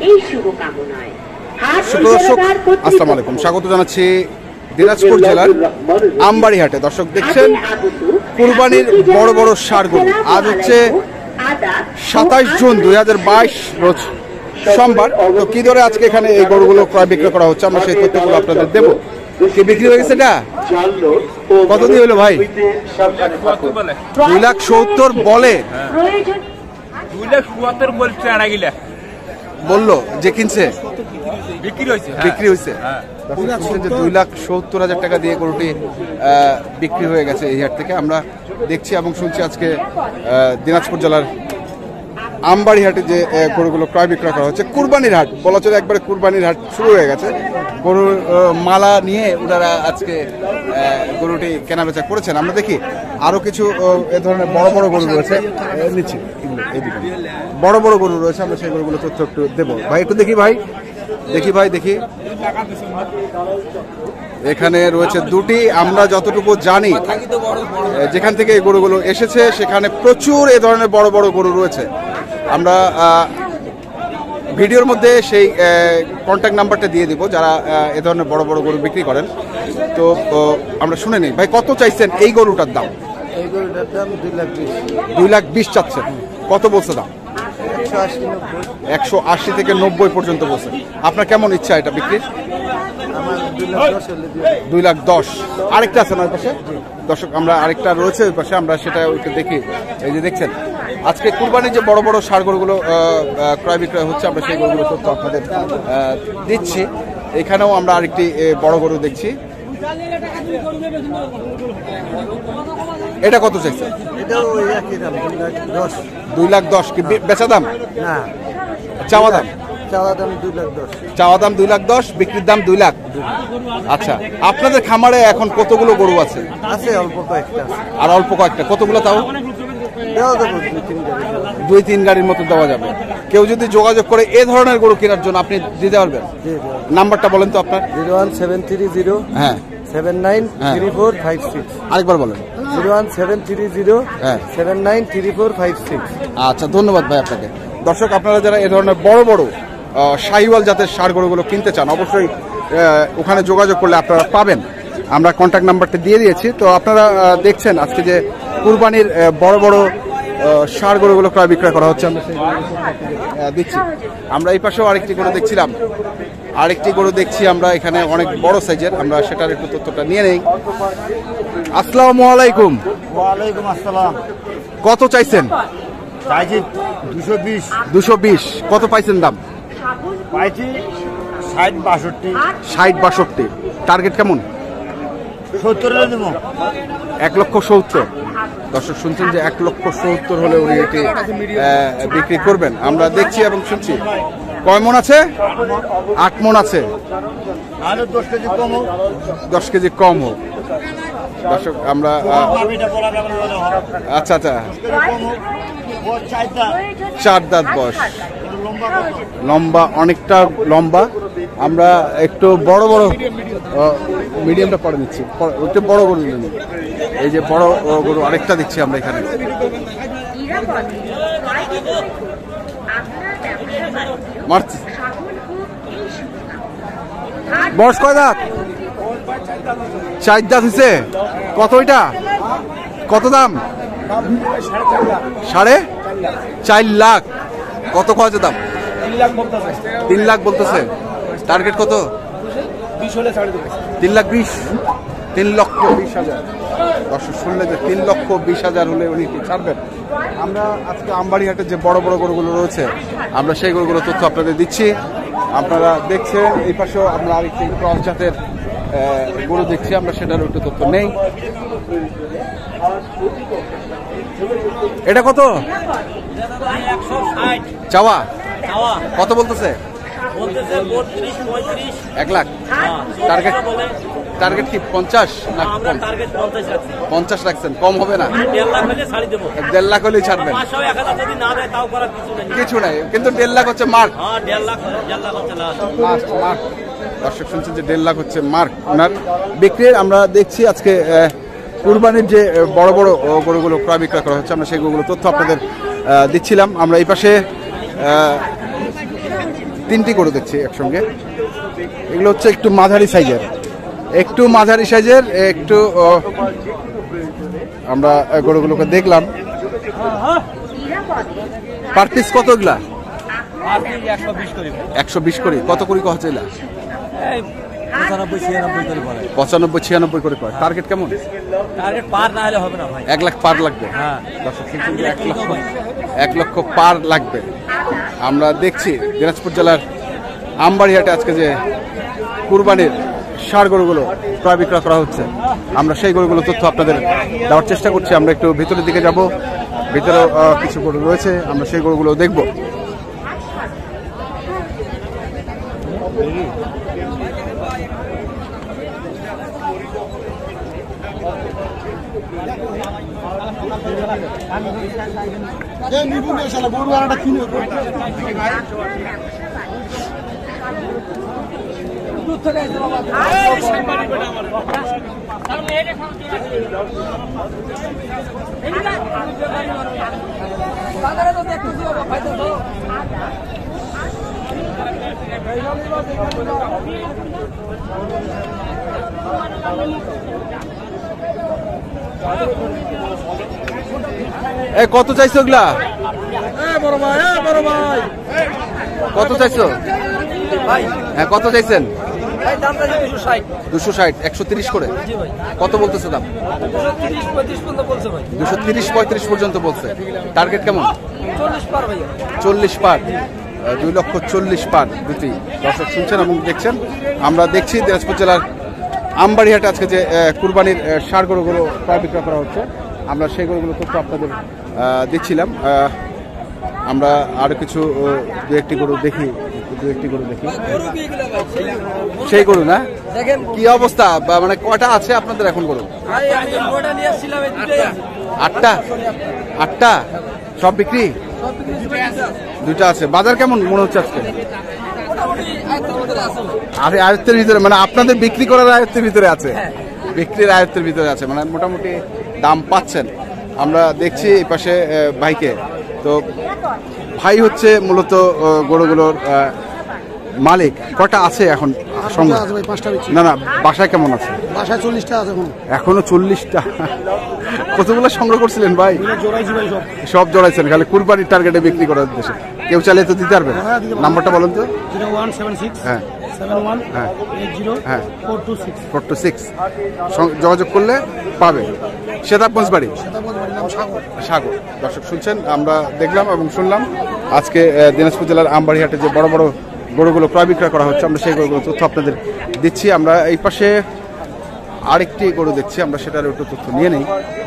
এই শুভকামনায় আসসালামু আলাইকুম, স্বাগত জানাচ্ছি দিনাজপুর জেলার আমবাড়ি হাটে। দর্শক দেখছেন কুরবানির বড় বড় ষাঁড় গরু। আজ হচ্ছে 27 জুন 2022 রোজ সোমবার। তো কি ধরে আজকে এখানে এই গরুগুলো ক্রয় বিক্রয় করা হচ্ছে, আমরা সেই তথ্যগুলো আপনাদের দেবো। কি বিক্রি হয়ে গেছে? এটা কত দিয়ে হলো ভাই? 2,70,000 বলে, 2,70,000 বলছে। বললো যে কিনছে, বিক্রি হয়েছে। 2,70,000 টাকা দিয়ে গরুটি বিক্রি হয়ে গেছে এই হাট থেকে। আমরা দেখছি এবং শুনছি আজকে দিনাজপুর জেলার আমবাড়ি হাটে যে গরুগুলো ক্রয় বিক্রয় করা হচ্ছে। কুরবানির হাট বলা চলে, একবারে কুরবানির হাট শুরু হয়ে গেছে। গরুর মালা নিয়ে ওনারা আজকে গরুটি কেনাবেচা করেছেন। আমরা দেখি আরো কিছু এ ধরনের বড় বড় গরু রয়েছে নিচ্ছি, বড় বড় গরু রয়েছে, আমরা সেই গরুগুলো তথ্য একটু দেবো। ভাই একটু দেখি, দেখি এখানে রয়েছে দুটি। আমরা যতটুকু জানি যেখান থেকে এই গরুগুলো এসেছে সেখানে প্রচুর এ ধরনের বড় বড় গরু রয়েছে। আমরা ভিডিওর মধ্যে সেই কন্ট্যাক্ট নাম্বারটা দিয়ে দিব যারা এ ধরনের বড় বড় গরু বিক্রি করেন। তো আমরা শুনে নিই, ভাই কত চাইছেন এই গরুটার দাম? এই গরুটার দাম 2,20,000 চাচ্ছেন। কত বলছে দাম? 180 থেকে 90 পর্যন্ত বলছে। আপনার কেমন ইচ্ছা এটা বিক্রির? 2,10,000। আরেকটা আছে না ওই পাশে? দর্শক আমরা আরেকটা রয়েছে ওই পাশে, আমরা সেটা একটু দেখি। এই যে দেখছেন আজকে কুরবানির যে বড় বড় ষাঁড় গরুগুলো ক্রয় বিক্রয় হচ্ছে, আমরা সেই গরুগুলো তথ্য আপনাদের দিচ্ছি। এখানেও আমরা আরেকটি বড় গরু দেখছি। এটা কত চাইছে? এটাও একই দাম, 2,10,000। 2,10,000 কি বেচা দাম? না, চাওয়া দাম? চাওয়া দাম 2,10,000। চাওয়া দাম 2,10,000, বিক্রির দাম 2,00,000। আচ্ছা, আপনাদের খামারে এখন কতগুলো গরু আছে? আছে অল্প কয়েকটা। আর অল্প কয়েকটা, কতগুলো তাও? দেওয়া যাবে 2-3 গাড়ির মতো দেওয়া যাবে। কেউ যদি যোগাযোগ করে এ ধরনের গরু কেনার জন্য আপনি দিতে পারবেন? নাম্বারটা বলেন তো আপনার। 01730 হ্যাঁ 793456। আরেকবার বলেন। 01730 793456। আচ্ছা, ধন্যবাদ ভাই আপনাকে। দর্শক আপনারা যারা এ ধরনের বড় বড় শাহিওয়াল জাতের ষাঁড় গরুগুলো কিনতে চান, অবশ্যই ওখানে যোগাযোগ করলে আপনারা পাবেন। আমরা কন্ট্যাক্ট নাম্বারটা দিয়ে দিয়েছি। তো আপনারা দেখছেন আজকে যে কুরবানির বড় বড় ষাঁড় গরুগুলো ক্রয় বিক্রয় করা হচ্ছে, আমরা সেই দিচ্ছি। আমরা এই পাশেও আরেকটি গরু দেখছিলাম, আরেকটি গরু দেখছি আমরা এখানে অনেক বড় সাইজের। আমরা সেটার একটু তথ্যটা নিয়ে নেই। আসসালামু আলাইকুম। ওয়ালাইকুম আসসালাম। কত চাইছেন? চাইছি 220। 220। কত পাইছেন দাম? পাইছি 60-62। 60-62। টার্গেট কেমন? 70 দেবো। 1,70,000। দর্শক শুনছেন যে 1,70,000 হলে উনি এটি বিক্রি করবেন। আমরা দেখছি এবং শুনছি। কয় মন আছে? 8 মন আছে। 10 কেজি কম হোক। দর্শক আমরা আচ্ছা 4 দাঁত বয়স, লম্বা, অনেকটা লম্বা। আমরা একটু বড় বড় মিডিয়ামটা পরে নিচ্ছি, একটু বড় গরু নিই। এই যে বড় গরু আরেকটা দিচ্ছি আমরা এখানে। মারছি। বয়স কয় দাঁত? 4 দাঁত হয়েছে। কত এটা? কত দাম? 4.5 লাখ। কত খরচ দাম? 3 লাখ বলতেছে। টার্গেট কত? 3,20,000। 3,20,000। দর্শক শুনলে যে 3,20,000 হলে উনি ছাড়বেন। আমরা আজকে আমবাড়ি হাটের যে বড় বড় গরুগুলো রয়েছে, আমরা সেই গরুগুলো তথ্য আপনাদের দিচ্ছি। আপনারা দেখছেন এই পাশেও আমরা আরেকটি ক্রস জাতের গরু দেখছি, আমরা সেটার একটু তথ্য নেই। এটা কত চাওয়া? কত বলতেছে? 1 লাখ। টার্গেট কি 50 না? 50 রাখছেন, কম হবে না? 1.5 লাখ হলেই ছাড়বেন। কিছু নাই, কিন্তু 1.5 লাখ হচ্ছে মার্ক। দর্শক শুনছেন যে 1.5 লাখ হচ্ছে মার্ক ওনার বিক্রির। আমরা দেখছি আজকে কুরবানির যে বড় বড় গরুগুলো ক্রয় বিক্রয় করা হচ্ছে, আমরা সেই গরুগুলো তথ্য আপনাদের দিচ্ছিলাম। আমরা এই পাশে 3টি গরু দেখছি একসঙ্গে। এগুলো হচ্ছে একটু মাঝারি সাইজের, একটু আমরা গরুগুলোকে দেখলাম। পার পিস কত এগুলা? 120 করে। কত করে হচ্ছে এগুলা? 95-96 করে কয়। টার্গেট কেমন? টার্গেট পার না হলে হবে না ভাই। 1 লাখ পার লাগবে। হ্যাঁ, 1 লক্ষ পার লাগবে। আমরা দেখছি দিনাজপুর জেলার আমবাড়ি হাটে আজকে যে কুরবানির ষাঁড় গরুগুলো ক্রয় বিক্রয় করা হচ্ছে, আমরা সেই গরুগুলো তথ্য আপনাদের দেওয়ার চেষ্টা করছি। আমরা একটু ভিতরের দিকে যাব, ভিতরেও কিছু গরু রয়েছে, আমরা সেই গরুগুলো দেখব। কত চাইছো ওগুলা? কত চাইছো? হ্যাঁ, কত চাইছেন? 260, 130 করে। কত বলতেছে দাম? 230-35 পর্যন্ত বলছে। টার্গেট কেমন? 40 পার। 2,40,000 পার দুটি। দর্শক শুনছেন এবং দেখছেন। আমরা দেখছি দিনাজপুর জেলার আমবাড়ি হাটে আজকে যে কুরবানির ষাঁড় গরুগুলো ক্রয় বিক্রয় করা হচ্ছে, আমরা সেই গরুগুলো তথ্য আপনাদের দিচ্ছিলাম। আমরা আরো কিছু দু একটি গরু দেখি। সেই গরু না? কি অবস্থা, মানে কয়টা আছে আপনাদের এখন গরু? 8টা। সব বিক্রি? 2টা আছে। বাজার কেমন মনে হচ্ছে আজকে? আরে আয়ত্তের ভিতরে, মানে আপনাদের বিক্রি করার আয়ত্তের ভিতরে আছে, বিক্রির আয়ত্তের ভিতরে আছে, মানে মোটামুটি দাম পাচ্ছেন। আমরা দেখছি এই পাশে ভাইকে, তো ভাই হচ্ছে মূলত গরুগুলোর মালিক। কটা আছে এখন সঙ্গে? না, বাসায় কেমন আছে? বাসায় 40টা আছে এখনো 40টা। কতগুলো সংগ্রহ করছিলেন ভাই? সব জড়াইছেন খালি কুরবানির টার্গেটে বিক্রি করার উদ্দেশ্যে। কেউ চাইলে তো দিতে পারবে। নাম্বারটা বলুন তো। 0176 হ্যাঁ 71 হ্যাঁ 80 হ্যাঁ 426 426 যোগাযোগ করলে পাবে। সেতাবগঞ্জ বাড়ি, সাগর। দর্শক শুনছেন, আমরা দেখলাম এবং শুনলাম আজকে দিনাজপুর জেলার আমবাড়ি হাটে যে বড় বড় গরুগুলো ক্রয় বিক্রয় করা হচ্ছে, আমরা সেই গরুগুলো তথ্য আপনাদের দিচ্ছি। আমরা এই পাশে আরেকটি গরু দেখছি, আমরা সেটার একটু তথ্য নিয়ে নেই।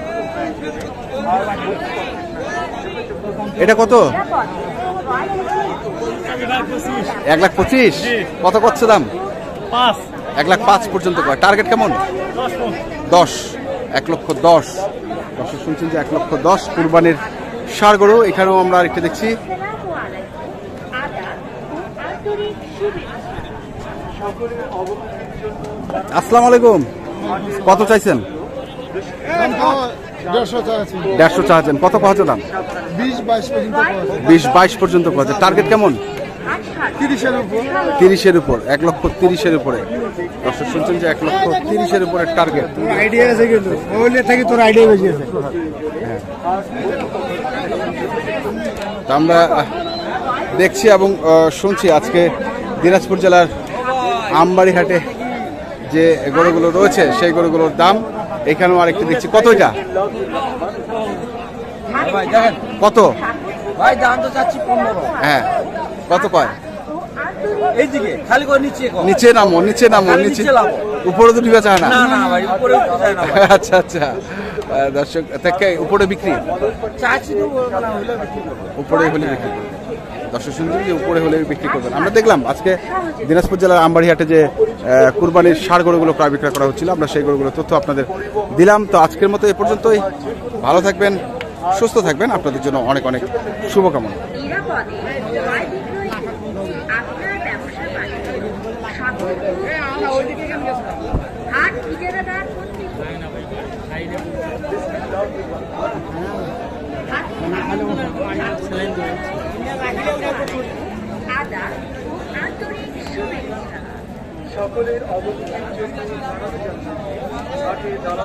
এটা কত? 1,25,000। কত করছে দাম? 1,05,000 পর্যন্ত। টার্গেট কেমন? 10। 1,10,000। দর্শক শুনছেন যে 1,10,000 কুরবানির ষাঁড় গরু। এখানেও আমরা আরেকটা দেখছি। আসসালামু আলাইকুম। কত চাইছেন? 150 চাচ্ছেন। কত কত দাম? 20-22 পর্যন্ত। টার্গেট কেমন? 30-এর উপর। 1,30,000-এর উপরে। দর্শক শুনছেন যে 1,30,000-এর উপরে টার্গেট। আইডিয়া আছে কিন্তু ওইলে থেকে তোর আইডিয়া বেশি আছে। আমরা দেখছি এবং শুনছি আজকে দিনাজপুর জেলার আমবাড়ি হাটে যে গরুগুলো রয়েছে সেই গরুগুলোর দাম। এখানেও আরেকটি দেখছি। কত এটা? কত ভাই দাম তো চাচ্ছি 15। হ্যাঁ, কত কয়? এইদিকে খালি করে নিচে নামো। উপরে তো নিবে চায় না। না ভাই, উপরে উঠায় না। আচ্ছা আচ্ছা। দর্শক থেকে উপরে বিক্রি? চাচ্ছি তো মানে হইলো বিক্রি করব। উপরে হলে বিক্রি করবেন। দর্শক শুনছেন যে উপরে হলে বিক্রি করবেন। আমরা দেখলাম আজকে দিনাজপুর জেলার আমবাড়ি হাটে যে কুরবানির ষাঁড় গরুগুলো ক্রয় বিক্রয় করা হচ্ছিল, আমরা সেই গরুগুলো তথ্য আপনাদের দিলাম। তো আজকের মতো এ পর্যন্তই। ভালো থাকবেন, সুস্থ থাকবেন। আপনাদের জন্য অনেক অনেক শুভকামনা। আদা সকলের অবগতির জন্য জানাতে চাচ্ছি